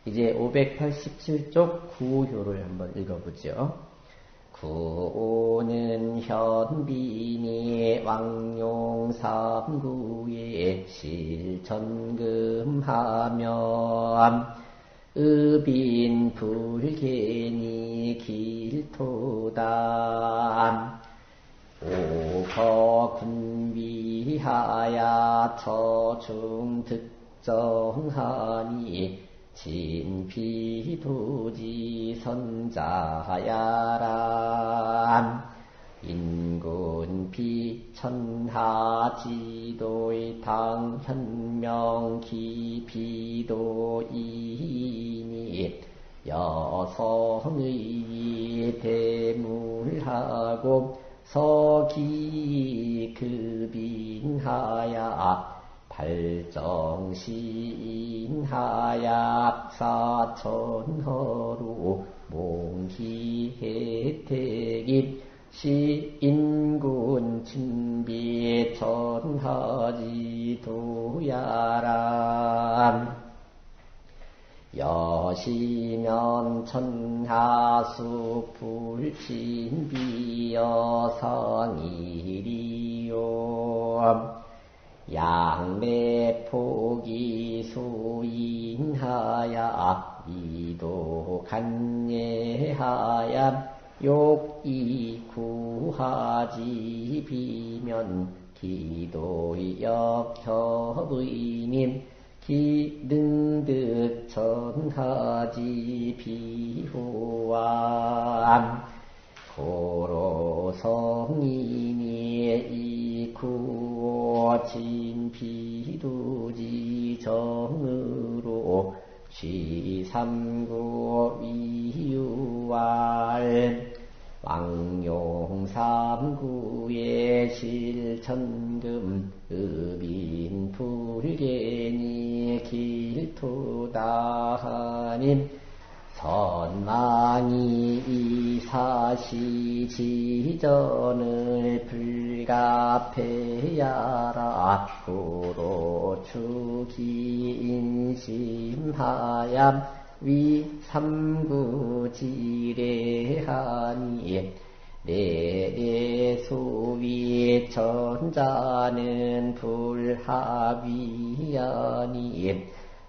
이제 587쪽 구효를 한번 읽어보죠. 구는 현빈이 왕용삼구에 실천금하면 의빈 불개니 길토담 오거군비하야 처중득정하니 진피도지 선자야람 인군비 천하지도의 당현명 기피도이니 여성의 대물하고 서기급인하야 발정시인하야 사천허로 몽기혜택임 시인군 친비 천하지도야람 여시면 천하수 불친비여상일이요 양매포기 소인하야 미도 간예하야 욕이 구하지 비면 기도의 역협의님 기능득 천하지 비호암 고로성인이 이구오 진피두지 정으로 취삼구 위유알 왕용삼구의 실천금 의빈 불개니 길토다하님 선망이 이사시 지전을 불가패야라 구로 추기인심하얌 위삼구지례하니 내소위 천자는 불합이하니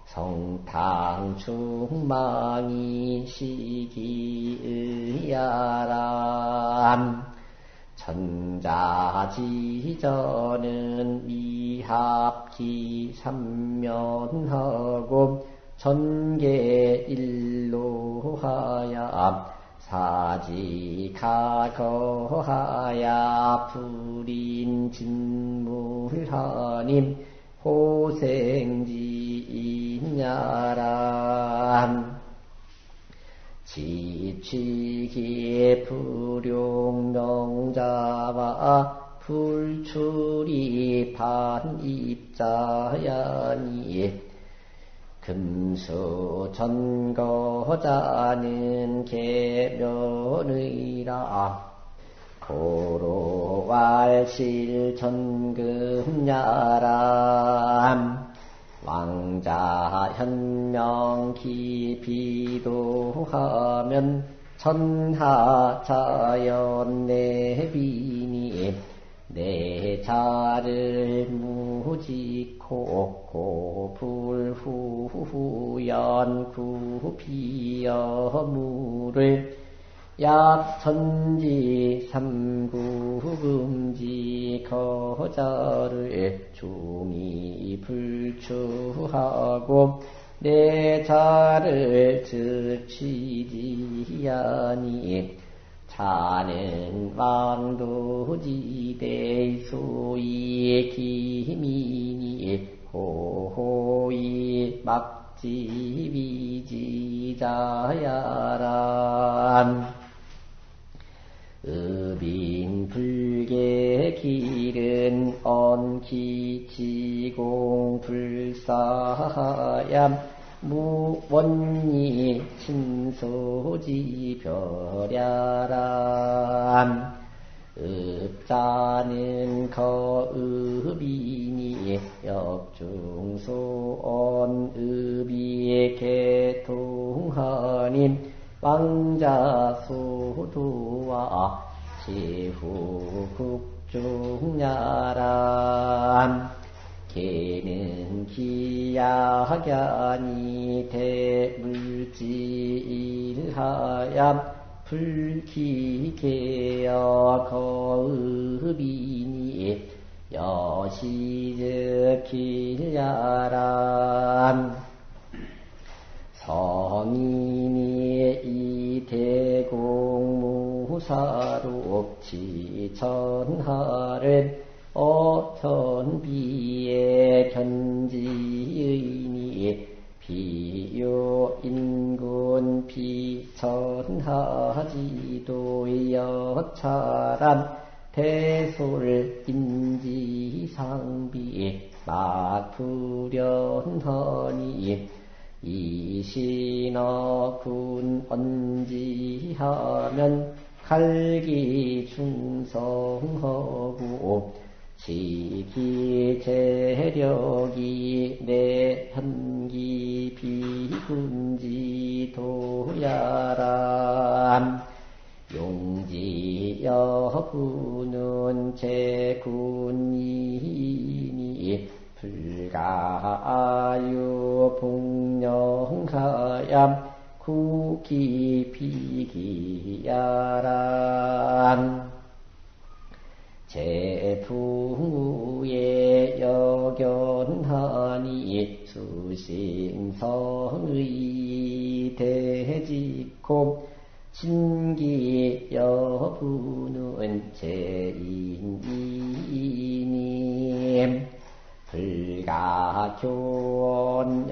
성탕충망이 시기의야람 천자지전은 미합기 삼면하고 전계일로하야 사지가거하야 불인진물하님 호생지인야람 지취기 불용명자와 불출이 반입자야니 금수 전거자는 계면의라 고로왈실 전금야람 왕자 현명 기비도하면 천하자연 내비니 내 자를 무지코 고불후후연 구비여물을 약천지 삼구금지 거자를 중이 불추하고 내 자를 즉취지하니 자는 왕도지대 소위 기민이 호호이 막지비지자야람 의빈불계 길은 언기지공 불사얌 무원리 친소지 별야람 읍자는 거읍이니 역중소언 읍이 개토 하님 왕자소도와 제후국중야람 개는 기야견이 대물질하얌 불기계여 거읍이니 여시적길야람 성인이 이대공무사로 지천하른 어천비의 견지의니 비유인군 비천하지도 여차람 대솔인지상비 막불연허니 이신어군 언지하면 칼기충성하고 지기재력이 내 현기 비군지도야람 용지여부는 제군이니 불가유 복령하얌 구기비기야람 제풍우에 여견하니 수심성의 대직고 진기여부는 제인이님 불가교원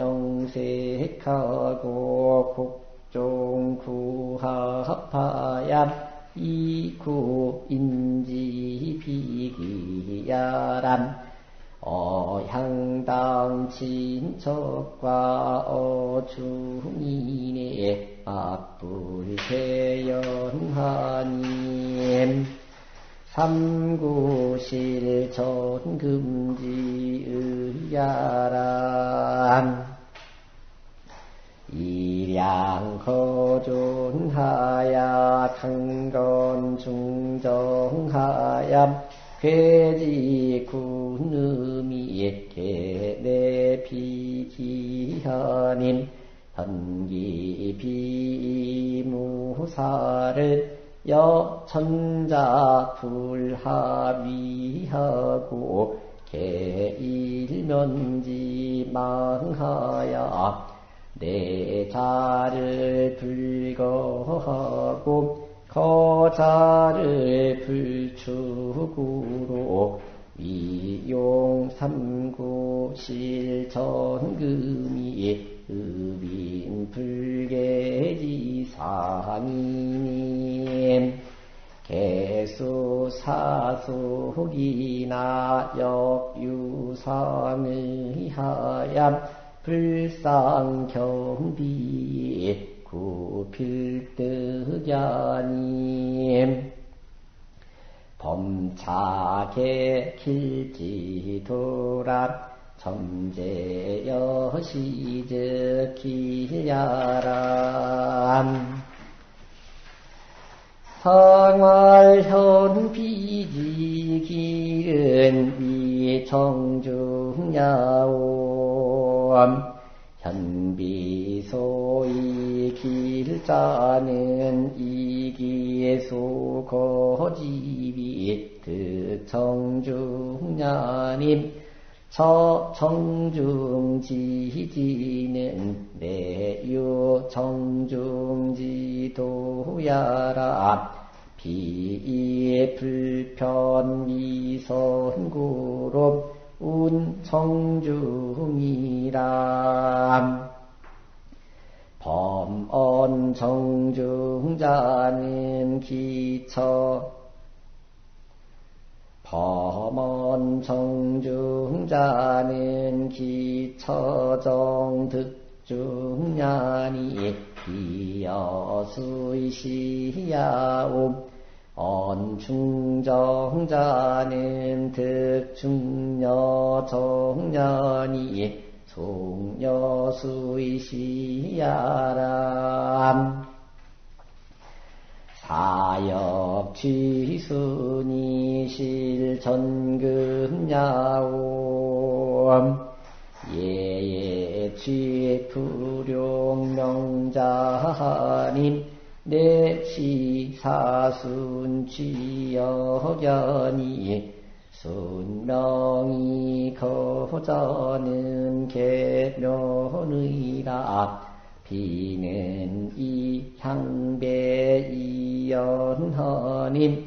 영색하고 국종구합하얌 이구인지비기야람 어향당 친척과 어중이네 악불세연하님 삼구실전금지의야람 일양거존하야 강건중정하얌 괴지군음이 개내비기하님 현기비무사를 여천자 불합위하고 개일면지 망하야 내 자를 불거하고 거자를 불축으로 위용삼구 실전금이 읍인불계지상이님 개수사속이나 역유상의하얌 불상경비 구필득야님 범차게 길지도라 점제여시적길야람 상활현비지길은 위청중야옴 현비소이 길자는 이기소거지비 득청중야님 처청중지지는 내유청중지도야라 비불편미선구로 운청중이람 범언청중자는 범언청중자는 기처정득중야니 기여수이시야옴 언충정자는 득중여정년이 숭여수이시야람 사역취순이 실전금야옴 예예취불용명자님 내시사순취여견이 순명이 거저는 계면의라 비는 이 향배 이연허님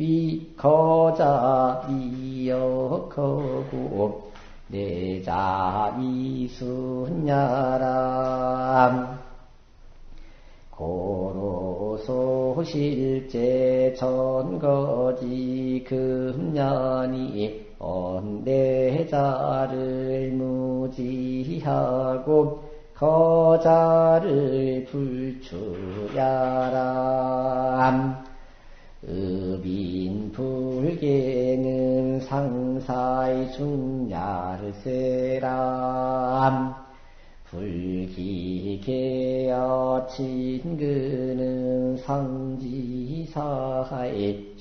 위거자 위역허구 내자 위순야람 고로소 실제 전거지 금년이 언대자를 무지하고 거자를 불추야람 읍인불개는 상사의 중야르세람 불기계여 친근은 상지사하에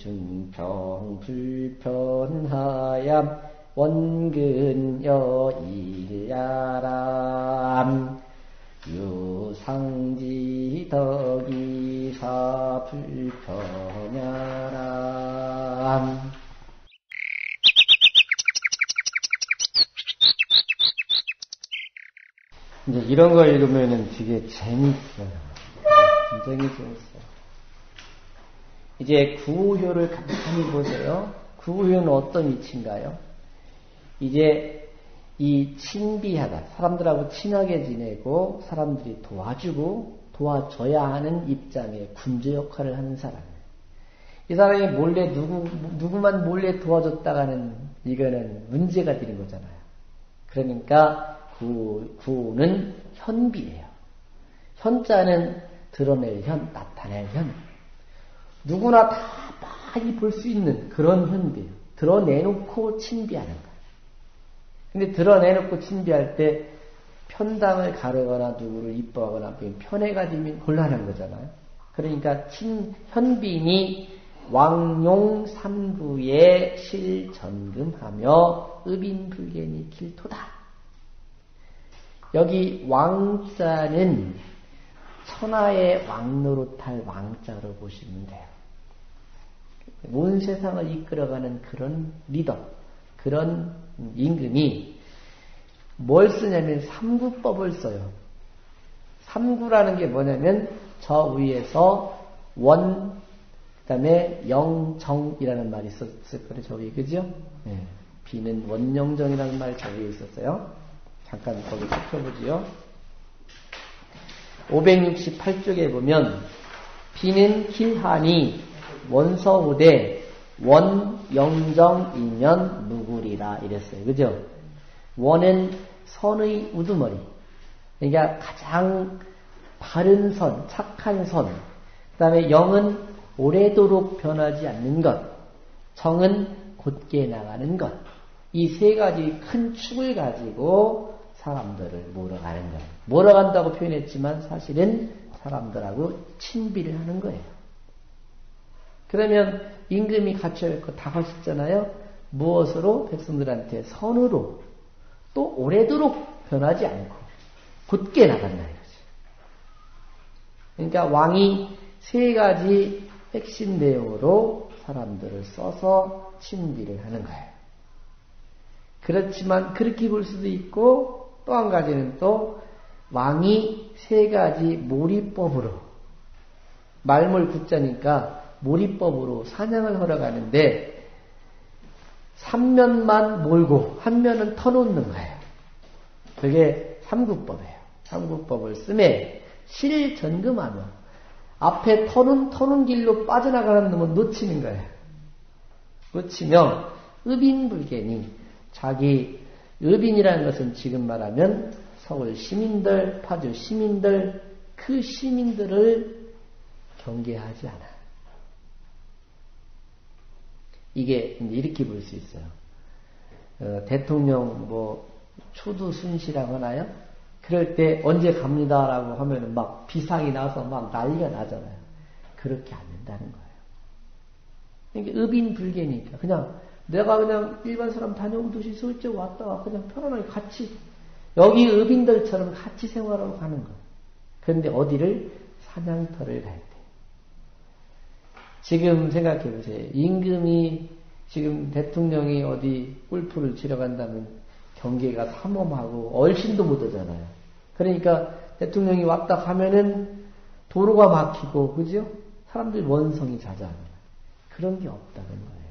중평불편하얌 원근여일야람 유상지덕이사 불편야람 이제 이런 거 읽으면은 되게 재밌어요. 굉장히 재밌어요. 이제 구효를 간단히 보세요. 구효는 어떤 위치인가요? 이제 이 친비하다, 사람들하고 친하게 지내고 사람들이 도와주고 도와줘야 하는 입장에 군주 역할을 하는 사람이에요. 이 사람이 몰래 누구만 몰래 도와줬다가는 이거는 문제가 되는 거잖아요. 그러니까 구는 현비예요. 현자는 드러낼 현, 나타낼 현. 누구나 다 많이 볼 수 있는 그런 현비예요. 드러내놓고 친비하는 거예요. 근데 드러내놓고 친비할 때 편당을 가르거나 누구를 이뻐하거나 편애가 되면 곤란한 거잖아요. 그러니까 현빈이 왕용 삼구에 실전금하며 읍인불견이 길토다. 여기 왕자는 천하의 왕노릇할 왕자로 보시면 돼요. 온 세상을 이끌어가는 그런 리더, 그런 임금이 뭘 쓰냐면 삼구법을 써요. 삼구라는 게 뭐냐면 저 위에서 원, 그 다음에 영정이라는 말이 있었을 거예요. 저 위에, 그죠? 네. 비는 원영정이라는 말이 저 위에 있었어요. 잠깐 거기 살펴보지요. 568쪽에 보면 비는 길하니 원서우대 원영정이면 누구리라 이랬어요. 그죠? 원은 선의 우두머리. 그러니까 가장 바른 선, 착한 선. 그 다음에 영은 오래도록 변하지 않는 것. 정은 곧게 나가는 것. 이 세 가지 큰 축을 가지고 사람들을 몰아가는 거예요. 몰아간다고 표현했지만 사실은 사람들하고 친비를 하는 거예요. 그러면 임금이 갖춰야 할 거 다 갖췄잖아요. 무엇으로? 백성들한테 선으로 또 오래도록 변하지 않고 곧게 나간다 이거지. 그러니까 왕이 세 가지 핵심 내용으로 사람들을 써서 친비를 하는 거예요. 그렇지만 그렇게 볼 수도 있고 또 한 가지는 또 왕이 세 가지 몰이법으로 말몰 굳자니까 몰이법으로 사냥을 허락하는데 3면만 몰고 한 면은 터놓는 거예요. 그게 삼구법이에요. 삼구법을 쓰면 실전금하며 앞에 터는 길로 빠져나가는 놈은 놓치는 거예요. 놓치면 읍인불견이 자기 읍인이라는 것은 지금 말하면 서울 시민들, 파주 시민들, 그 시민들을 경계하지 않아. 이게 이렇게 볼 수 있어요. 대통령 초두순시라고 하나요? 그럴 때 언제 갑니다라고 하면은 막 비상이 나서 막 난리가 나잖아요. 그렇게 안 된다는 거예요. 그러니까 의빈불개니까 그냥 내가 그냥 일반 사람 다녀오듯이 슬쩍 왔다가 그냥 편안하게 같이 여기 의빈들처럼 같이 생활하고 가는 거예요. 그런데 어디를? 사냥터를 갈 때. 지금 생각해 보세요. 임금이 지금 대통령이 어디 골프를 치러 간다면 경계가 삼엄하고 얼씬도 못 하잖아요. 그러니까 대통령이 왔다 가면은 도로가 막히고, 그죠? 사람들이 원성이 자자합니다. 그런 게 없다는 거예요.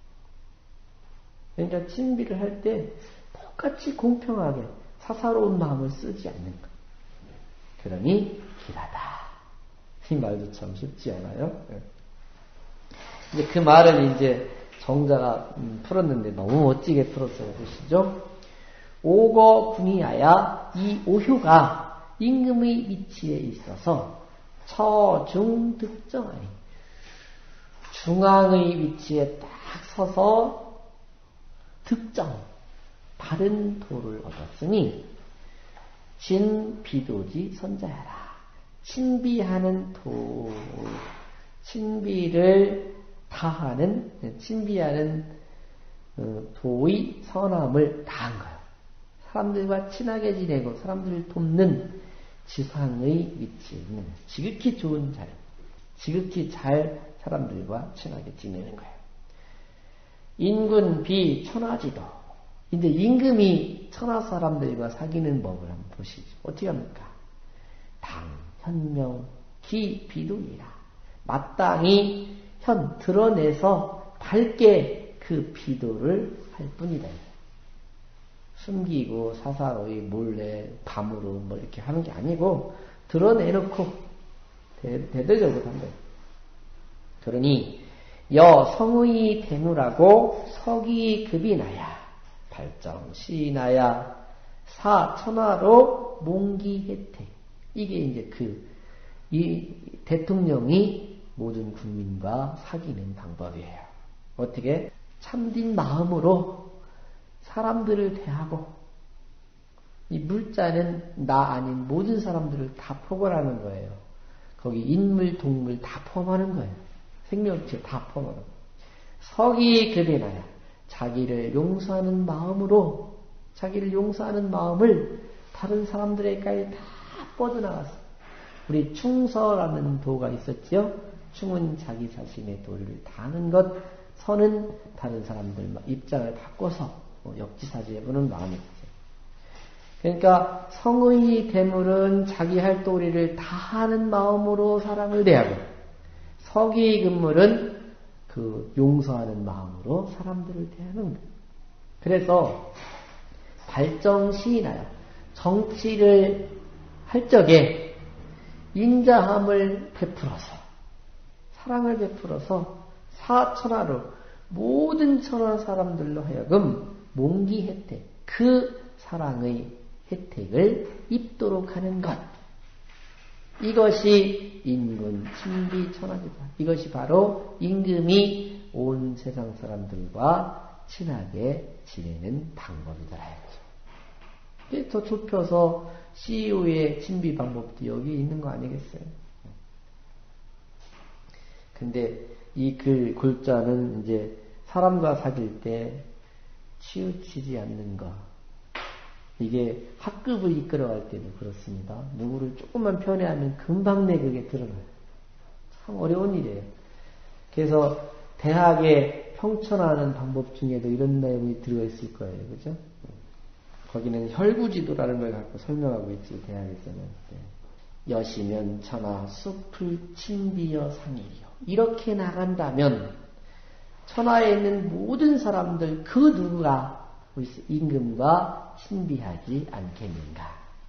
그러니까 친비를 할 때 똑같이 공평하게 사사로운 마음을 쓰지 않는 것. 그러니 길하다. 이 말도 참 쉽지 않아요? 이제 그 말을 이제 정자가 풀었는데 너무 멋지게 풀었어요. 보시죠. 오거 궁이하야 이 오효가 임금의 위치에 있어서 처중 득정하니 중앙의 위치에 딱 서서 득정 바른 도를 얻었으니 진비도지 선자야라. 친비하는 도, 친비를 다하는, 친비하는 도의 선함을 다한 거예요. 사람들과 친하게 지내고 사람들을 돕는 지상의 위치에 있는 지극히 좋은 자리, 지극히 잘 사람들과 친하게 지내는 거예요. 인군 비 천하지도. 근데 임금이 천하 사람들과 사귀는 법을 한번 보시죠. 어떻게 합니까? 당, 현명, 기, 비도이라. 마땅히 현 드러내서 밝게 그 비도를 할 뿐이다. 숨기고 사사로이 몰래 밤으로 뭐 이렇게 하는 게 아니고 드러내놓고 대대적으로 한다. 그러니 여성의 대무라고 서기급이나야 발정시나야 사천하로 몽기혜택. 이게 이제 이 대통령이 모든 국민과 사귀는 방법이에요. 어떻게? 참된 마음으로 사람들을 대하고, 이 물자는 나 아닌 모든 사람들을 다 포괄하는 거예요. 거기 인물, 동물 다 포함하는 거예요. 생명체 다 포함하는 거예요. 서기급이나야 자기를 용서하는 마음으로, 자기를 용서하는 마음을 다른 사람들에게까지 다 뻗어나갔어. 우리 충서라는 도가 있었지요. 충은 자기 자신의 도리를 다하는 것, 서는 다른 사람들 입장을 바꿔서 역지사지해보는 마음이 있어요. 그러니까 성의 대물은 자기 할 도리를 다하는 마음으로 사람을 대하고, 서기 금물은 그 용서하는 마음으로 사람들을 대하는 거예요. 그래서 발정시인하여 정치를 할 적에 인자함을 베풀어서, 사랑을 베풀어서 사천하로 모든 천하 사람들로 하여금 몽기 혜택, 그 사랑의 혜택을 입도록 하는 것. 이것이 인군 친비 천하지다. 이것이 바로 임금이 온 세상 사람들과 친하게 지내는 방법이다. 더 좁혀서 CEO의 친비 방법도 여기 있는 거 아니겠어요? 근데 이 글 골자는 이제 사람과 사귈 때 치우치지 않는 것. 이게 학급을 이끌어갈 때도 그렇습니다. 누구를 조금만 편애하면 금방 내 그게 드러나요. 참 어려운 일이에요. 그래서 대학에 평천하는 방법 중에도 이런 내용이 들어있을 거예요. 그죠? 거기는 혈구지도라는 걸 갖고 설명하고 있지, 대학에서는. 여시면 천하 숲을 친비여 상일이요. 이렇게 나간다면 천하에 있는 모든 사람들 그 누구가 임금과 친비하지 않겠는가.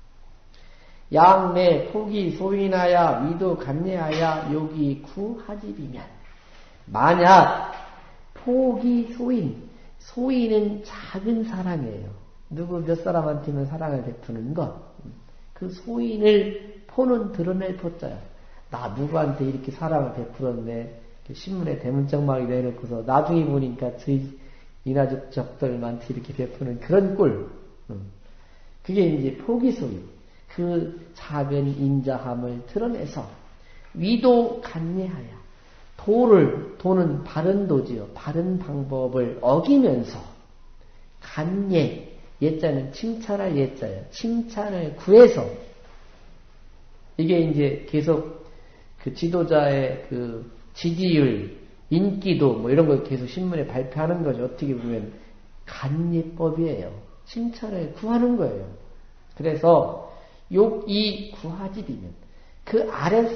양내 포기 소인하야 위도 감례하야 요기 구하집이면, 만약 포기 소인은 작은 사랑이에요. 누구 몇 사람한테는 사랑을 베푸는 것. 그 소인을 포는 드러낼 포자야. 나 누구한테 이렇게 사랑을 베풀었네. 신문에 대문짝막이 내놓고서 나중에 보니까 저희 이나족적들한테 이렇게 베푸는 그런 꼴. 그게 이제 포기소위 그 작은 인자함을 드러내서 위도 간례하여 도는 바른 도지요. 바른 방법을 어기면서 간례, 예자는 칭찬할 예자예요. 칭찬을 구해서 이게 이제 계속 그 지도자의 그 지지율, 인기도 뭐 이런 걸 계속 신문에 발표하는 거죠. 어떻게 보면 간례법이에요. 칭찬을 구하는 거예요. 그래서 욕이 구하지리면 그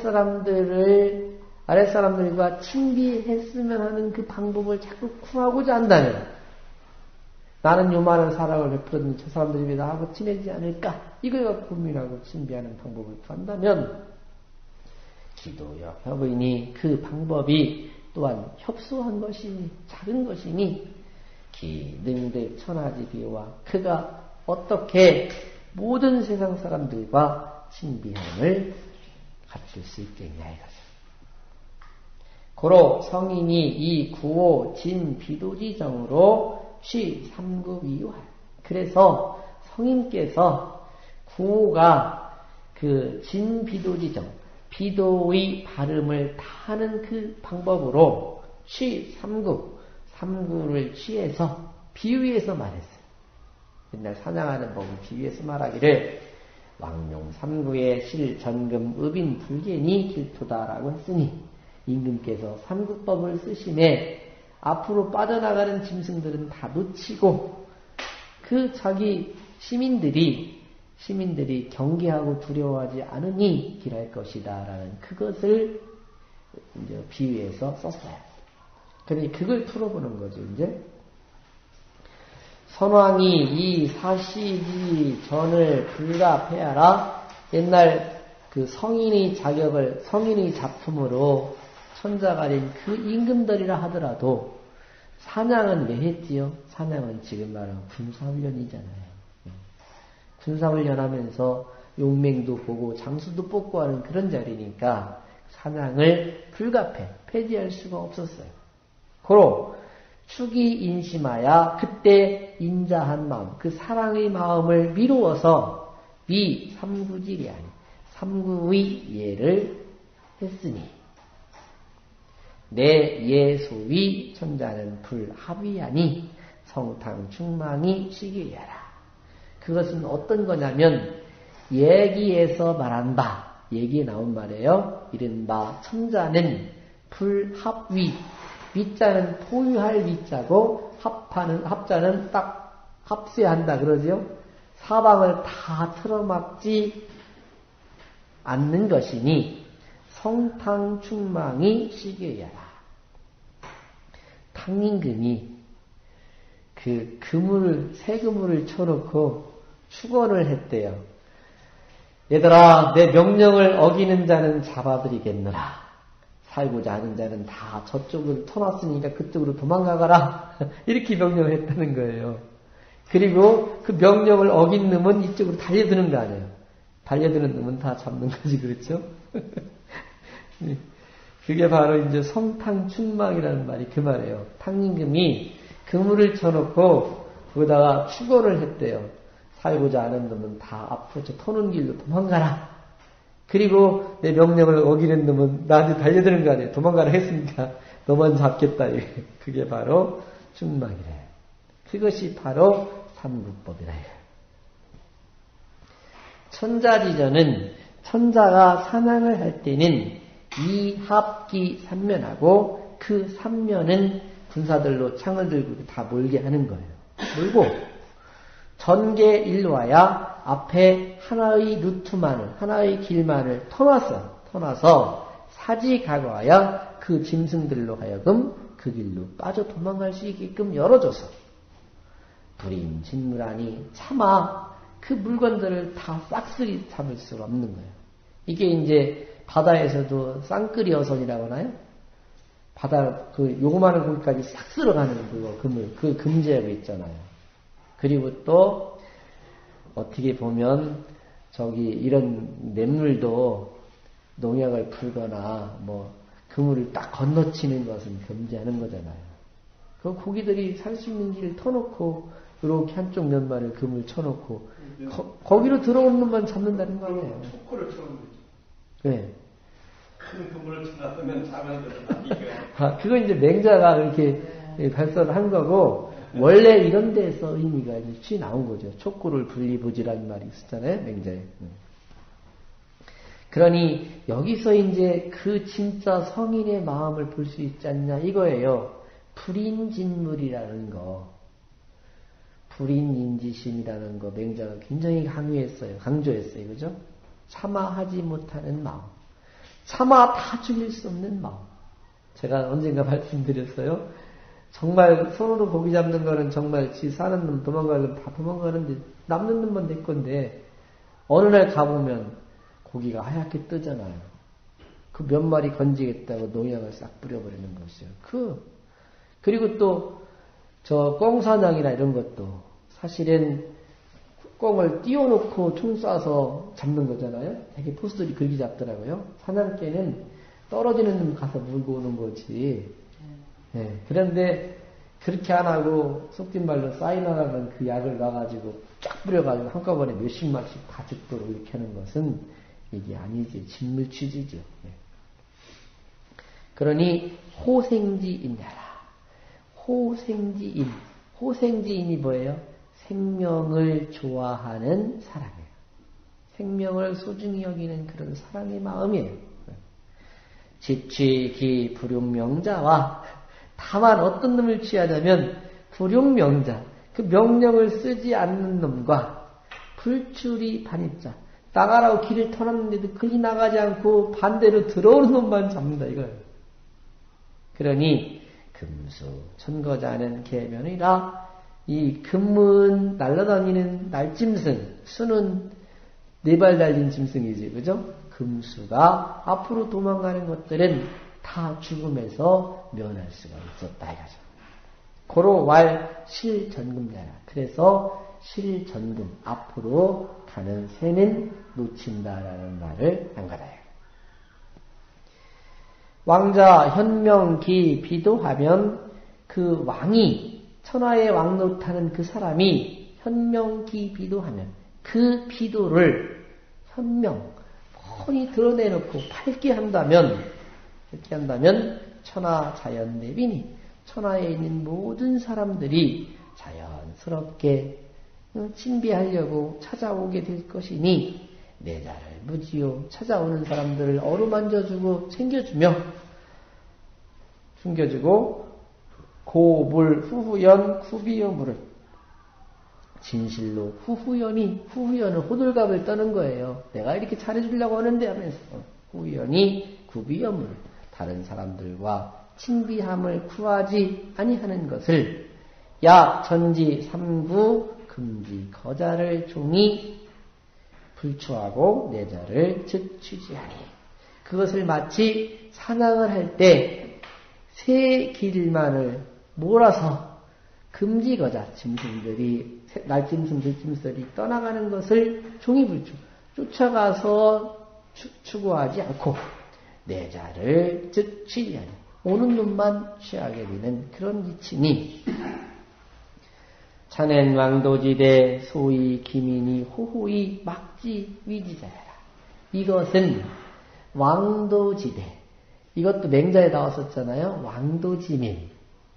아랫사람들과 친비했으면 하는 그 방법을 자꾸 구하고자 한다면 나는 요만한 사랑을 베풀었는데 저 사람들이 왜 나하고 친해지지 않을까? 이걸 갖고 고민하고 친비하는 방법을 구한다면 기도여 협의니 그 방법이 또한 협소한 것이니 작은 것이니 기능들 천하지비와 그가 어떻게 모든 세상 사람들과 친비함을 갖출 수 있겠냐 이거죠. 고로 성인이 이 구호 진 비도지정으로 취 삼구위유할. 그래서 성인께서 구호가 그 진 비도지정 비도의 발음을 다하는 그 방법으로 취 삼구를 취해서 비유해서 말했어요. 옛날 사냥하는 법을 비유해서 말하기를 왕룡 삼구의 실 전금 의빈 불견이 길토다라고 했으니 임금께서 삼구법을 쓰심에 앞으로 빠져나가는 짐승들은 다 놓치고 그 자기 시민들이 경계하고 두려워하지 않으니 길할 것이다 라는 그것을 이제 비유해서 썼어요. 그러니 그걸 풀어보는 거죠. 이제 선왕이 이 사시기 전을 불가패하라. 옛날 그 성인의 작품으로 천자가린 그 임금들이라 하더라도 사냥은 왜 했지요? 사냥은 지금 말하는 군사훈련이잖아요. 군사훈련하면서 용맹도 보고 장수도 뽑고 하는 그런 자리니까 사냥을 폐지할 수가 없었어요. 고로 축이 인심하야 그때 인자한 마음, 그 사랑의 마음을 미루어서 삼구질이 아니 삼구의 예를 했으니 내 예소위 천자는 불합의하니 성탕 충망이 시기야라. 그것은 어떤 거냐면 얘기에서 말한 바, 얘기에 나온 말이에요. 이른바 천자는 불합위, 위자는 포유할 위자고 합자는 딱 합세한다 그러죠. 사방을 다 틀어막지 않는 것이니 성탕충망이 시기야라. 탕임금이 그 세그물을 쳐놓고 축원을 했대요. 얘들아, 내 명령을 어기는 자는 잡아들이겠느라. 살고자 하는 자는 다 저쪽을 터놨으니까 그쪽으로 도망가거라. 이렇게 명령을 했다는 거예요. 그리고 그 명령을 어긴 놈은 이쪽으로 달려드는 거 아니에요. 달려드는 놈은 다 잡는 거지, 그렇죠? 그게 바로 이제 성탕충망이라는 말이 그 말이에요. 탕임금이 그물을 쳐놓고 거기다가 축원을 했대요. 살고자 하는 놈은 다 앞으로 저 터는 길로 도망가라. 그리고 내 명령을 어기는 놈은 나한테 달려드는 거 아니에요. 도망가라 했으니까 너만 잡겠다. 그게 바로 충망이래. 그것이 바로 삼구법이라 해요. 천자지전은 천자가 사냥을 할 때는 이합기 삼면하고 그 삼면은 군사들로 창을 들고 다 몰게 하는 거예요. 몰고 전개 일로와야 앞에 하나의 루트만을, 하나의 길만을 터놔서 사지각오하여 그 짐승들로 하여금 그 길로 빠져 도망갈 수 있게끔 열어줘서 불임 진물하니 차마 그 물건들을 다 싹쓸이 잡을 수가 없는 거예요. 이게 이제 바다에서도 쌍끌이 어선이라고 하나요? 바다 요거마한 고기까지 싹 쓸어가는 그 금제가 있잖아요. 그리고 또 어떻게 보면 이런 냇물도 농약을 풀거나 그물을 딱 건너치는 것은 금지하는 거잖아요. 그 고기들이 살 수 있는 길을 터놓고 이렇게 한쪽 면만을 그물 쳐놓고 거기로 들어오는 놈만 잡는다는 거 아니에요. 초코를 쳐는 거죠. 네. 큰 그물을 쳐놨으면 작은 것을 그거 이제 맹자가 이렇게 발설한 거고, 원래 이런 데서 의미가 이제 나온 거죠. 촉구를 분리부지라는 말이 있었잖아요, 맹자에. 그러니 여기서 이제 그 진짜 성인의 마음을 볼 수 있지 않냐 이거예요. 불인진물이라는 거, 불인인지심이라는 거 맹자가 굉장히 강조했어요. 그죠? 참아하지 못하는 마음, 참아 다 죽일 수 없는 마음. 제가 언젠가 말씀드렸어요. 정말 손으로 고기 잡는 거는 정말 지 사는 놈 도망가는 다 도망가는데 남는 놈만 내 건데, 어느 날 가보면 고기가 하얗게 뜨잖아요. 그 몇 마리 건지겠다고 농약을 싹 뿌려버리는 것이요. 그리고 또 저 꽁사냥이나 이런 것도 사실은 꽁을 띄워놓고 총 쏴서 잡는 거잖아요. 되게 포수들이 그렇게 잡더라고요. 사냥개는 떨어지는 놈 가서 물고 오는 거지. 네. 그런데 그렇게 안 하고 속된 말로 사이나라는 그 약을 놔가지고 쫙 뿌려가지고 한꺼번에 몇십 마리씩 다 죽도록 이렇게 하는 것은 이게 아니지. 진물취지죠. 네. 그러니 호생지인야라. 호생지인. 호생지인이 뭐예요? 생명을 좋아하는 사람이에요. 생명을 소중히 여기는 그런 사람의 마음이에요. 집취기 불용명자와 다만 어떤 놈을 취하자면 불용명자, 그 명령을 쓰지 않는 놈과 불출이 반입자, 나가라고 길을 터놨는데도 그리 나가지 않고 반대로 들어오는 놈만 잡는다 이거예요. 그러니 금수 천거자는 계면이라, 이 금은 날아다니는 날짐승, 수는 네 발 달린 짐승이지, 그죠? 금수가 앞으로 도망가는 것들은 다 죽음에서 면할 수가 있었다 이거죠. 고로 왈 실전금자라. 그래서 실전금, 앞으로 가는 새는 놓친다라는 말을 한 거다. 왕자 현명기 비도하면 그 왕이, 천하의 왕 노릇하는 그 사람이 현명기 비도하면 그 비도를 현명 뻔히 드러내놓고 밝게 한다면, 이렇게 한다면 천하 자연내비니, 천하에 있는 모든 사람들이 자연스럽게 친비하려고 찾아오게 될 것이니, 내자를 무지요, 찾아오는 사람들을 어루만져주고 챙겨주며 숨겨주고, 고물 후후연 후비여물을 진실로 후후연은 호들갑을 떠는 거예요. 내가 이렇게 잘해주려고 하는데 하면서, 후연이 구비여물, 다른 사람들과 친비함을 구하지 아니하는 것을 야 전지 삼구 금지 거자를 종이 불추하고 내자를 즉 취지하니, 그것을 마치 사냥을 할 때 새 길만을 몰아서 금지거자 짐승들이, 날짐승 들짐승들이 떠나가는 것을 종이불추 쫓아가서 추구하지 않고 내자를 즉 취지하니, 오는 놈만 취하게 되는 그런 이치니, 자넨 왕도지대 소위 기민이 호호이 막지 위지자야라. 이것은 왕도지대, 이것도 맹자에 나왔었잖아요. 왕도지민,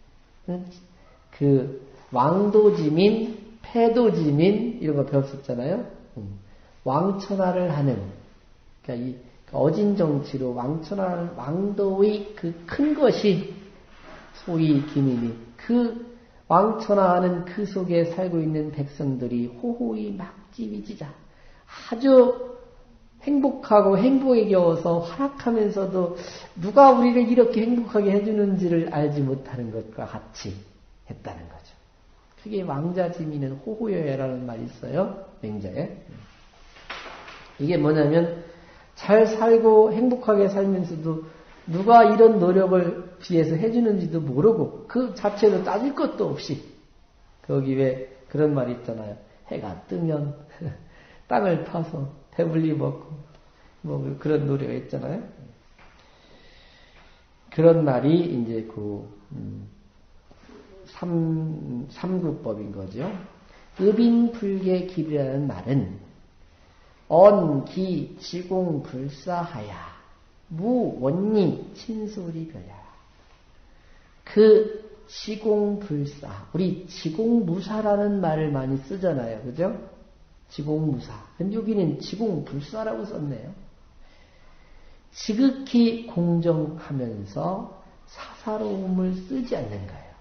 그 왕도지민, 패도지민 이런 거 배웠었잖아요. 왕천하를 하는, 그러니까 이 어진 정치로 왕천하를, 왕도의 그 큰 것이 소위 기민이, 그 왕천하하는 그 속에 살고 있는 백성들이 호호이 막지위지자, 아주 행복하고 행복에 겨워서 활락하면서도 누가 우리를 이렇게 행복하게 해주는지를 알지 못하는 것과 같이 했다는 거죠. 그게 왕자지미는 호호여야라는 말이 있어요, 맹자에. 이게 뭐냐면 잘 살고 행복하게 살면서도 누가 이런 노력을 뒤에서 해주는지도 모르고 그 자체로 따질 것도 없이, 거기 왜 그런 말이 있잖아요. 해가 뜨면 땅을 파서 배불리 먹고 뭐 그런 노래가 있잖아요. 그런 말이 이제 그 삼구법인 거죠. 읍인불계 길이라는 말은 언기 지공불사하야 무원리 친소리별야. 그 지공불사, 우리 지공무사라는 말을 많이 쓰잖아요. 그죠? 지공무사. 근데 여기는 지공불사라고 썼네요. 지극히 공정하면서 사사로움을 쓰지 않는 거예요.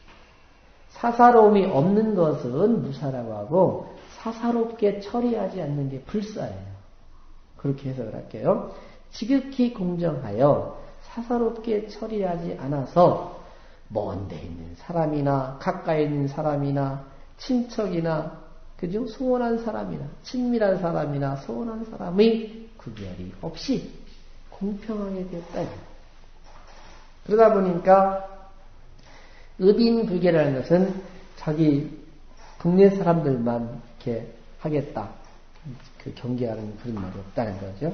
사사로움이 없는 것은 무사라고 하고 사사롭게 처리하지 않는 게 불사예요. 그렇게 해석을 할게요. 지극히 공정하여 사사롭게 처리하지 않아서 먼 데 있는 사람이나 가까이 있는 사람이나 친척이나 그죠? 소원한 사람이나 친밀한 사람이나 소원한 사람의 구별이 없이 공평하게 되었다. 그러다 보니까 읍인불계라는 것은 자기 국내 사람들만 이렇게 하겠다. 그 경계하는 그런 말이 없다는 거죠.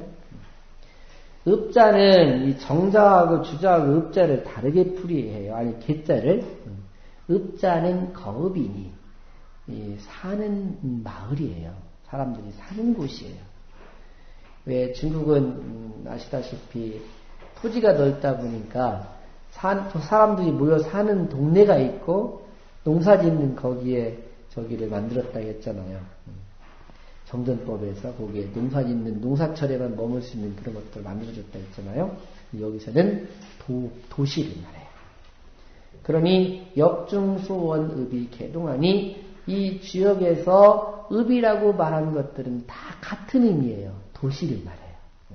읍자는 이 정자하고 주자하고 읍자를 다르게 풀이해요. 아니 계자를. 읍자는 거읍이니 사는 마을이에요. 사람들이 사는 곳이에요. 왜 중국은 아시다시피 토지가 넓다 보니까 사람들이 모여 사는 동네가 있고 농사짓는 거기에 저기를 만들었다 했잖아요. 정전법에서 거기에 농사짓는 농사철에만 머물 수 있는 그런 것들을 만들어줬다 했잖아요. 여기서는 도시를 말해요. 그러니 역중소원읍이 개동하니 이 지역에서 읍이라고 말하는 것들은 다 같은 의미예요. 도시를 말해요.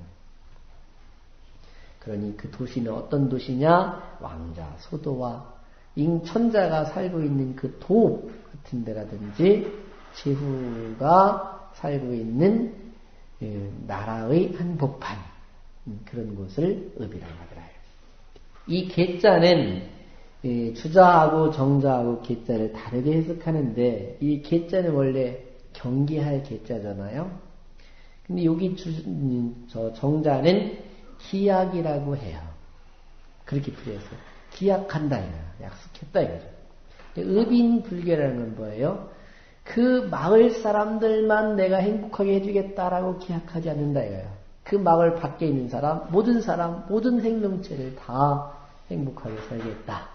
그러니 그 도시는 어떤 도시냐? 왕자, 소도와 천자가 살고 있는 그 도 같은 데라든지 제후가 살고 있는 나라의 한복판 그런 곳을 읍이라고 하더라요. 이 계자는 주자하고 정자하고 계자를 다르게 해석하는데 이 계자는 원래 경계할 계자잖아요. 근데 여기 저 정자는 기약이라고 해요. 그렇게 풀이해서 기약한다 이거야. 약속했다 이거죠. 읍인불계라는 건 뭐예요? 그 마을 사람들만 내가 행복하게 해주겠다라고 기약하지 않는다 이거예요. 그 마을 밖에 있는 사람, 모든 생명체를 다 행복하게 살겠다.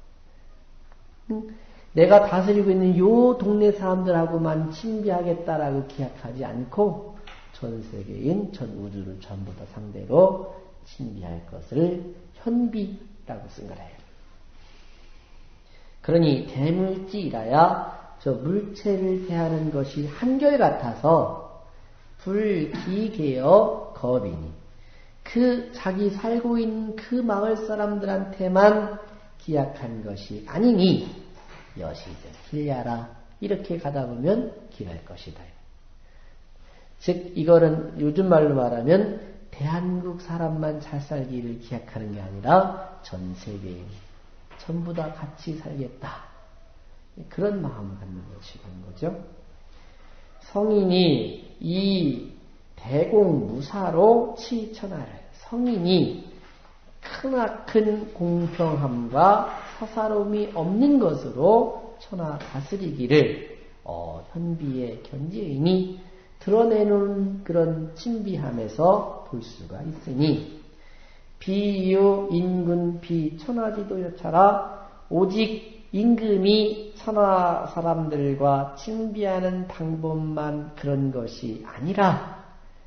내가 다스리고 있는 요 동네 사람들하고만 친비하겠다라고 기약하지 않고 전 세계인 전 우주를 전부 다 상대로 친비할 것을 현비라고 쓴 거래요. 그러니 대물지이라야 저 물체를 대하는 것이 한결같아서 불기계어 거비니 그 자기 살고 있는 그 마을 사람들한테만 기약한 것이 아니니 여시들 길야라 이렇게 가다 보면 길할 것이다. 즉 이거는 요즘 말로 말하면 대한민국 사람만 잘 살기를 기약하는 게 아니라 전 세계인 전부 다 같이 살겠다. 그런 마음을 갖는 것이 되는 거죠. 성인이 이 대공무사로 치천하를 성인이 크나큰 공평함과 사사로움이 없는 것으로 천하 다스리기를 현비의 견지의니 드러내는 그런 친비함에서 볼 수가 있으니 비유 인근 비천하지도 여차라 오직 임금이 천하 사람들과 친비하는 방법만 그런 것이 아니라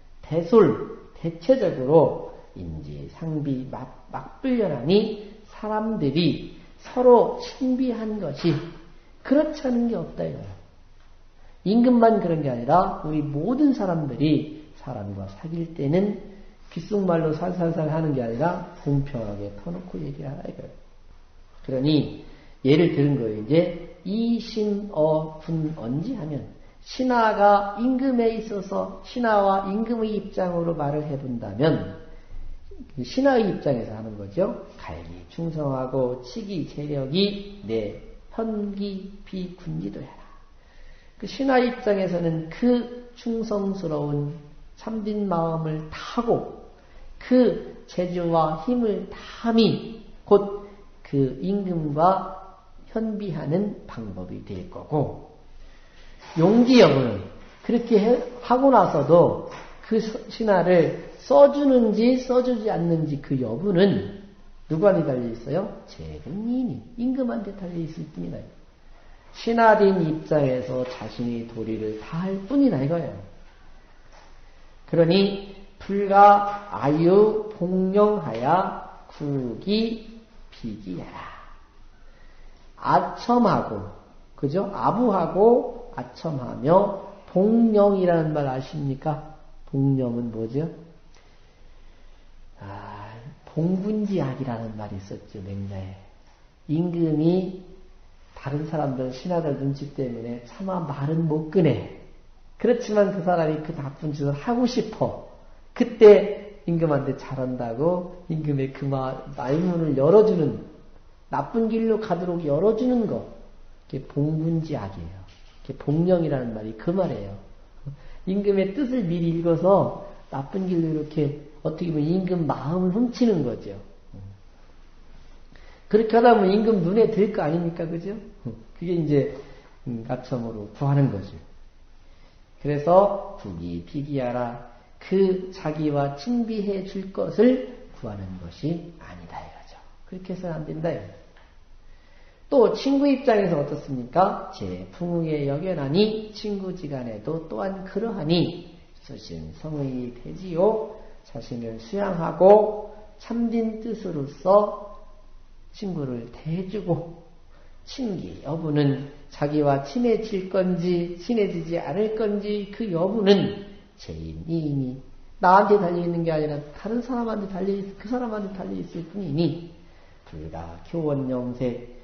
대체적으로 인지 상비 막불련하니 사람들이 서로 친비한 것이 그렇지 않은 게 없다 이거예요. 임금만 그런 게 아니라 우리 모든 사람들이 사람과 사귈 때는 귓속말로 살살살 하는 게 아니라 공평하게 터놓고 얘기하라 이거예요. 그러니 예를 들은 거예요. 이제 이신어군언지 하면 신하가 임금에 있어서 신하와 임금의 입장으로 말을 해본다면 신하의 입장에서 하는 거죠. 갈기 충성하고 치기 재력이 내 현기 비군기도해라. 그 신하의 입장에서는 그 충성스러운 참된 마음을 타고 그 재주와 힘을 다함이 곧 그 임금과 현비하는 방법이 될 거고 용기 여부는 그렇게 하고 나서도 그 신하를 써주는지 써주지 않는지 그 여부는 누구한테 달려있어요? 재근이니 임금한테 달려있을 뿐이다. 신하인 입장에서 자신이 도리를 다할 뿐이다 이거예요. 그러니 불가 아유 복령하야 국이 비기야라. 아첨하고 그죠? 아부하고 아첨하며 복령이라는 말 아십니까? 복령은 뭐죠? 봉분지악이라는 말이 있었죠. 맥라에. 임금이 다른 사람들 신하들 눈치 때문에 차마 말은 못 꺼내. 그렇지만 그 사람이 그 나쁜 짓을 하고 싶어. 그때 임금한테 잘한다고 임금의 그 말문을 열어주는, 나쁜 길로 가도록 열어주는 거. 그게 봉분지악이에요. 그게 복령이라는 말이 그 말이에요. 임금의 뜻을 미리 읽어서 나쁜 길로 이렇게 어떻게 보면 임금 마음을 훔치는 거죠. 그렇게 하다 보면 임금 눈에 들 거 아닙니까? 그죠? 그게 이제 가첨으로 구하는 거죠. 그래서 국이 비기하라. 그 자기와 친비해 줄 것을 구하는 것이 아니다 이거죠. 그렇게 해서는 안 된다. 또 친구 입장에서 어떻습니까? 제 풍우에 여견하니 친구지간에도 또한 그러하니 수신 성의 되지요. 자신을 수양하고 참진 뜻으로서 친구를 대해주고 친기 여부는 자기와 친해질 건지 친해지지 않을 건지 그 여부는 제인이니 나한테 달려있는 게 아니라 다른 사람한테 그 사람한테 달려있을 뿐이니 불가 교원영색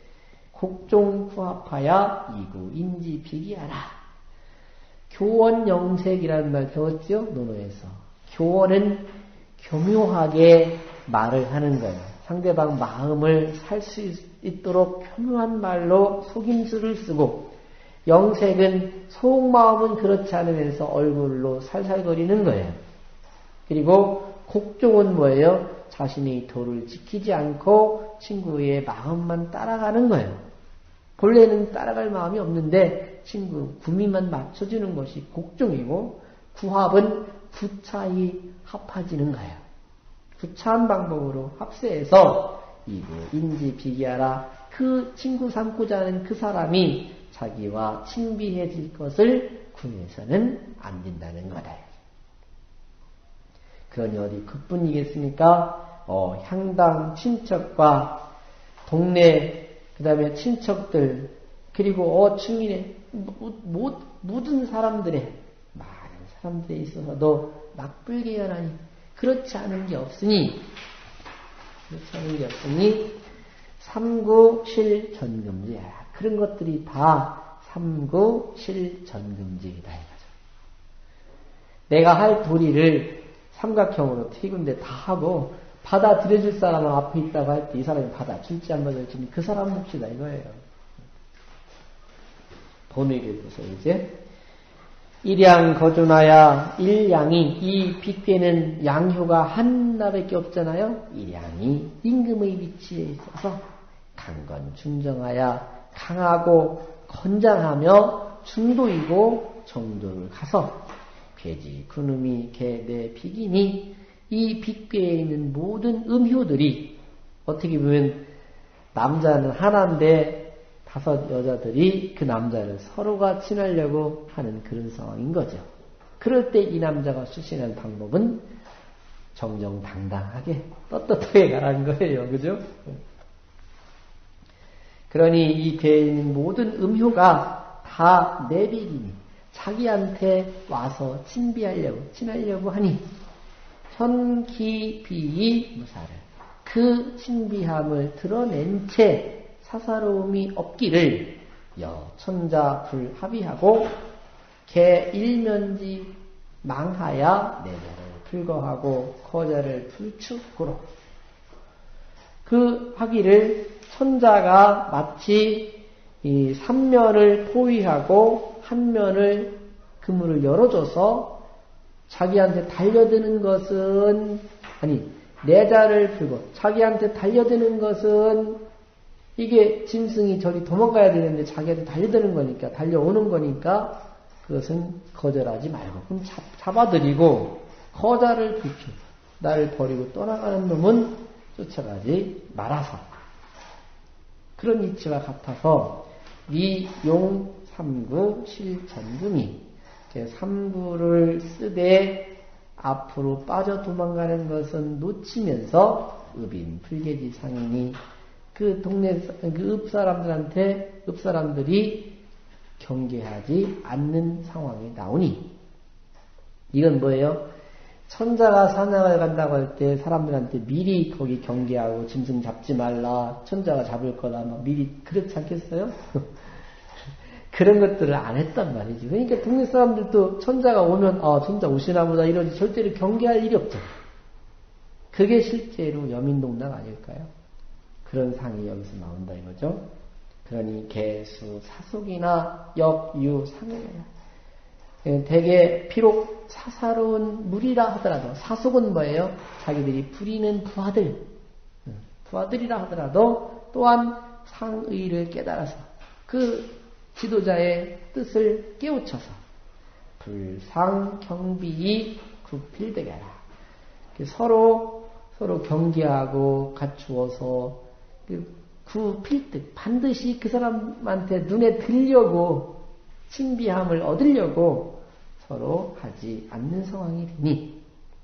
곡종구합하야 이구 인지 비기하라. 교원영색이라는 말 배웠죠? 논어에서. 교원은 교묘하게 말을 하는 거예요. 상대방 마음을 살 수 있도록 교묘한 말로 속임수를 쓰고, 영색은 속마음은 그렇지 않으면서 얼굴로 살살거리는 거예요. 그리고 곡종은 뭐예요? 자신이 도를 지키지 않고 친구의 마음만 따라가는 거예요. 본래는 따라갈 마음이 없는데 친구 구미만 맞춰주는 것이 곡종이고, 구합은 구차히 합해지는 거예요. 구차한 방법으로 합세해서 이구 인지 비기하라. 그 친구 삼고자 하는 그 사람이 자기와 친비해질 것을 구해서는 안 된다는 거다. 그러니 어디 그뿐이겠습니까? 향당 친척과 동네 그 다음에 친척들 그리고 충인의 모든 사람들의 많은 사람들에 있어서도 막불계연하니 그렇지 않은 게 없으니 삼구실전금지야. 그런 것들이 다 삼구실전금지이다 이거죠. 내가 할 도리를 삼각형으로 태군데 다 하고 받아들여줄 사람은 앞에 있다고 할 때 이 사람이 받아줄지 안 받아줄지 그 사람 몫이다 이거예요. 번외를 보세요. 이제 일양 거존하야 일양이 이 빅괴는 양효가 하나밖에 없잖아요. 일양이 임금의 위치에 있어서 강건 중정하야 강하고 건장하며 중도이고 정도를 가서 괴지 그놈이 개내 빅이니 이 빅괴에 있는 모든 음효들이 어떻게 보면 남자는 하나인데 5 여자들이 그 남자를 서로가 친하려고 하는 그런 상황인 거죠. 그럴 때 이 남자가 수신한 방법은 정정당당하게 떳떳하게 가라는 거예요. 그죠? 그러니 이 배에 있는 모든 음효가 다 내비기니 자기한테 와서 친하려고 하니 현기비이 무사를 그 친비함을 드러낸 채 사사로움이 없기를 천자 불합의하고 개 일면지 망하야 내자를 불거하고 거자를 불축구로 그 하기를 천자가 마치 이 3면을 포위하고 한 면을 그물을 열어줘서 자기한테 달려드는 것은 내자를 풀고 자기한테 달려드는 것은 이게 짐승이 저리 도망가야 되는데 자기한테 달려드는 거니까 달려오는 거니까 그것은 거절하지 말고 그럼 잡아들이고 거자를 비추 나를 버리고 떠나가는 놈은 쫓아가지 말아서 그런 이치와 같아서 위용 삼구 실전등이 삼구를 쓰되 앞으로 빠져 도망가는 것은 놓치면서 읍인 불계지 상인이 그 동네 그 읍사람들이 경계하지 않는 상황이 나오니 이건 뭐예요? 천자가 사냥을 간다고 할 때 사람들한테 미리 거기 경계하고 짐승 잡지 말라 천자가 잡을 거다 막 미리 그렇지 않겠어요? 그런 것들을 안 했단 말이지. 그러니까 동네 사람들도 천자가 오면 천자 오시나 보다 이러지 절대로 경계할 일이 없죠. 그게 실제로 여민동락 아닐까요? 그런 상이 여기서 나온다 이거죠. 그러니 개수 사속이나 역유 상해야 대개 비록 사사로운 물이라 하더라도 사속은 뭐예요? 자기들이 부리는 부하들이라 하더라도 또한 상의를 깨달아서 그 지도자의 뜻을 깨우쳐서 불상경비이 구필되게 하라. 서로 경계하고 갖추어서 구필득 반드시 그 사람한테 눈에 들려고 신비함을 얻으려고 서로 하지 않는 상황이 되니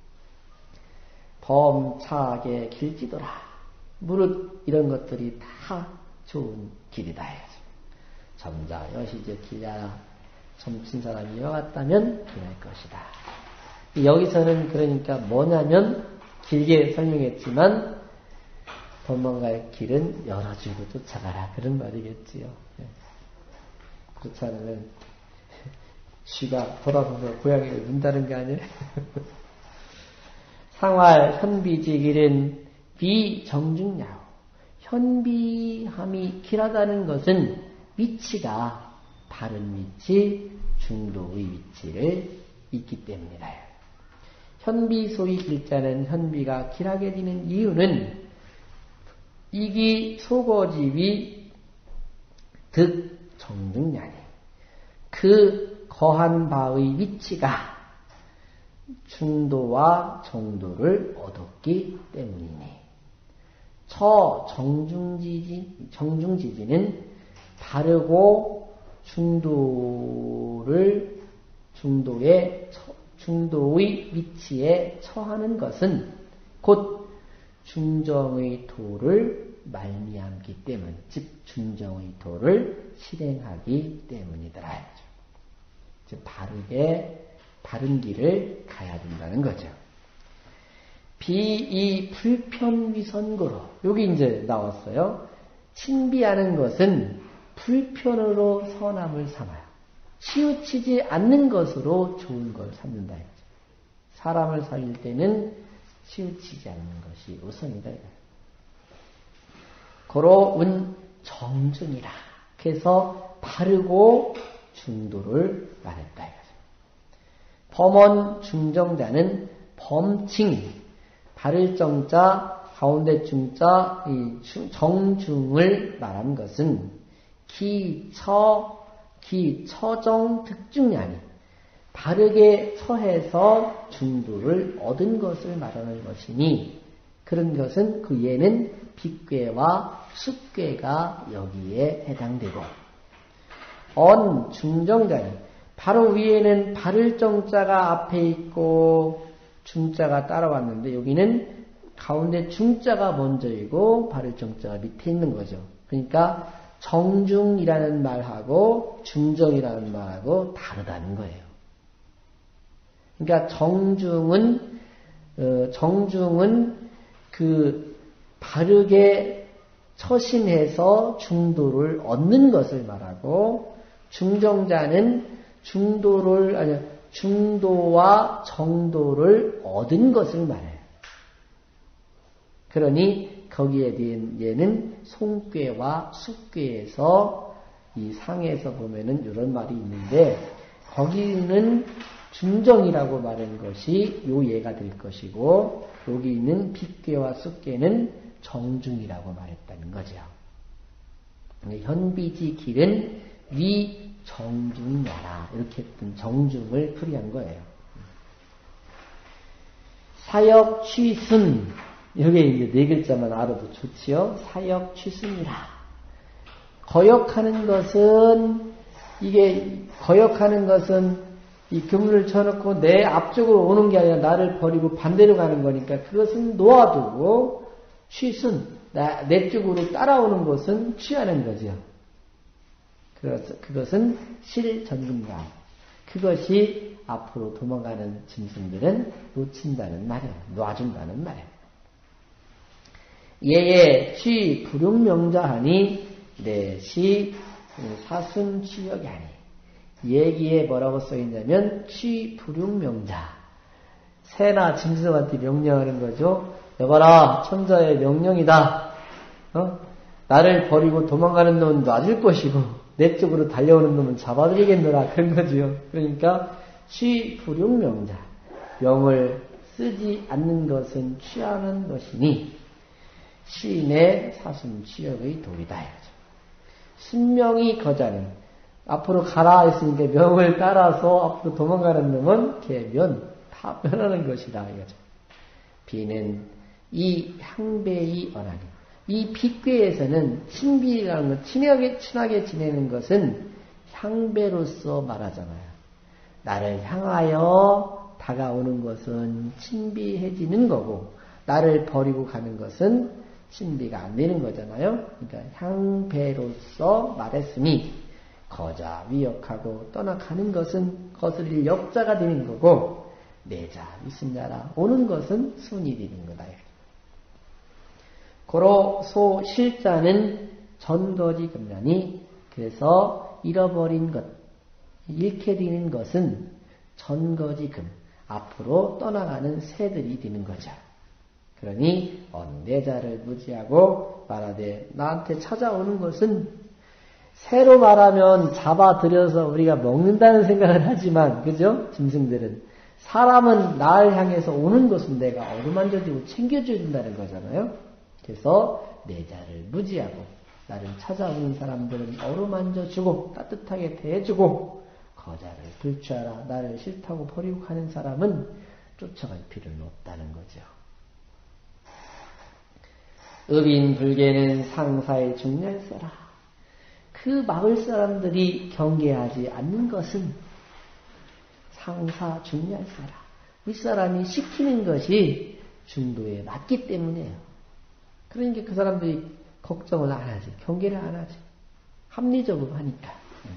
범차게 길지더라. 무릇 이런 것들이 다 좋은 길이다. 점자 여시제 길야라. 점친 사람이 이와 같다면 그럴 것이다. 여기서는 그러니까 뭐냐면 길게 설명했지만 도망갈 길은 열어주고 쫓아가라. 그런 말이겠지요. 그렇지 않으면 쥐가 돌아보면 고양이를 문다는 게 아니에요. 상활 현비지길은 비정중야오. 현비함이 길하다는 것은 위치가 바른 위치, 중도의 위치를 있기 때문이다. 현비 소위 길자는 현비가 길하게 되는 이유는 이기 소거지위 득 정중야니 그 거한 바의 위치가 중도와 정도를 얻었기 때문이니 처 정중지지는 바르고 중도의 위치에 처하는 것은 곧 중정의 도를 말미암기 때문, 즉 중정의 도를 실행하기 때문이더라. 즉 바른 길을 가야 된다는 거죠. 비이 불편위선고로 여기 이제 나왔어요. 친비하는 것은 불편으로 선함을 삼아요. 치우치지 않는 것으로 좋은 걸 삼는다. 사람을 살릴 때는 치우치지 않는 것이 우선이다. 고로운 정중이라. 그래서 바르고 중도를 말했다. 범원 중정자는 범칭, 바를 정자, 가운데 중자, 정중을 말한 것은 기처정 득중야니 바르게 처해서 중도를 얻은 것을 말하는 것이니 그런 것은 그 예는 빗괴와 숫괴가 여기에 해당되고 중정자니 바로 위에는 바를 정자가 앞에 있고 중자가 따라왔는데 여기는 가운데 중자가 먼저이고 바를 정자가 밑에 있는 거죠. 그러니까 정중이라는 말하고 중정이라는 말하고 다르다는 거예요. 그러니까 정중은 그 바르게 처신해서 중도를 얻는 것을 말하고 중정자는 중도와 정도를 얻은 것을 말해요. 그러니 거기에 대한 예는 송괴와 숫괴에서 이 상에서 보면은 이런 말이 있는데 거기는 중정이라고 말한 것이 요 예가 될 것이고 여기 있는 빗괴와 숫괴는 정중이라고 말했다는 거죠. 현비지 길은 위 정중야라. 이렇게 했던 정중을 풀이한 거예요. 사역 취순. 이게 이제 네 글자만 알아도 좋지요. 사역 취순이라. 거역하는 것은, 이 그물을 쳐놓고 내 앞쪽으로 오는 게 아니라 나를 버리고 반대로 가는 거니까 그것은 놓아두고 취순, 내 쪽으로 따라오는 것은 취하는 거죠. 그것은 실전근가. 그것이 앞으로 도망가는 짐승들은 놓친다는 말이에요. 놔준다는 말이에요. 예에 취 불용명자하니 내시 사순취역이 아니. 얘기에 뭐라고 써있냐면 취 불용명자. 새나 짐승한테 명령하는 거죠. 여봐라, 천자의 명령이다. 나를 버리고 도망가는 놈은 놔줄 것이고 내 쪽으로 달려오는 놈은 잡아드리겠노라. 그런 거죠. 그러니까 취 불용명자. 명을 쓰지 않는 것은 취하는 것이니 시인의 사순취역의 도리다. 순명이 거자는 앞으로 가라 했으니까 명을 따라서 앞으로 도망가는 놈은 개면 다 변하는 것이다. 이거죠. 비는 이 향배의 언하니. 이 빅괴에서는 친비라는 것, 친하게 지내는 것은 향배로서 말하잖아요. 나를 향하여 다가오는 것은 친비해지는 거고, 나를 버리고 가는 것은 친비가 안 되는 거잖아요. 그러니까 향배로서 말했으니, 거자 위역하고 떠나가는 것은 거스릴 역자가 되는 거고, 내자 위순자라 오는 것은 순이 되는 거다. 고로 소 실자는 전거지 금란이. 그래서 잃어버린 것, 잃게 되는 것은 전거지 금, 앞으로 떠나가는 새들이 되는 거죠. 그러니 내자를 무지하고 말하되 나한테 찾아오는 것은, 새로 말하면 잡아들여서 우리가 먹는다는 생각을 하지만, 그죠? 짐승들은. 사람은 나를 향해서 오는 것은 내가 어루만져주고 챙겨줘야 된다는 거잖아요. 그래서 내자를 무지하고 나를 찾아오는 사람들은 어루만져주고 따뜻하게 대해주고, 거자를 불취하라. 나를 싫다고 버리고 가는 사람은 쫓아갈 필요는 없다는 거죠. 의빈불개는 상사의 중렬세라. 그 마을 사람들이 경계하지 않는 것은 상사 중렬세라. 윗사람이 시키는 것이 중도에 맞기 때문이에요. 그러니까 그 사람들이 걱정을 안 하지. 경계를 안 하지. 합리적으로 하니까.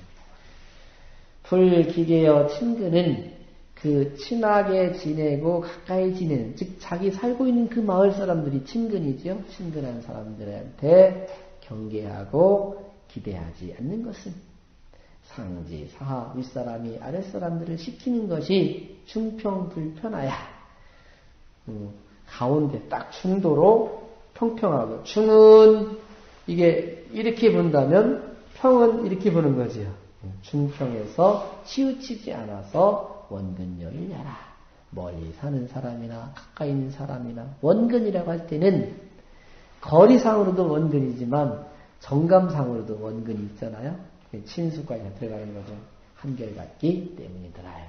불기계여 친근은 그 친하게 지내고 가까이 지내는, 즉 자기 살고 있는 그 마을 사람들이 친근이죠. 친근한 사람들한테 경계하고 기대하지 않는 것은 상지, 사하, 윗사람이 아랫사람들을 시키는 것이 중평불편하야. 가운데 딱 중도로 평평하고, 중은 이게 이렇게 본다면 평은 이렇게 보는 거지요. 중평에서 치우치지 않아서 원근열이냐라. 멀리 사는 사람이나 가까이 있는 사람이나, 원근이라고 할 때는 거리상으로도 원근이지만 정감상으로도 원근이 있잖아요. 친수까지 들어가는 거죠. 한결같기 때문이더라.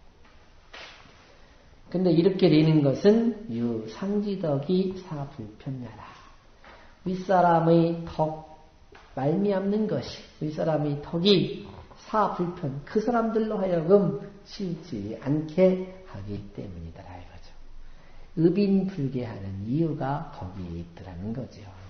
근데 이렇게 되는 것은 유상지덕이 사불편야라. 윗사람의 덕 말미암는 것이, 윗사람의 덕이 사불편, 그 사람들로 하여금 치우지 않게 하기 때문이더라 이거죠. 의빈불개하는 이유가 거기에 있더라는 거죠.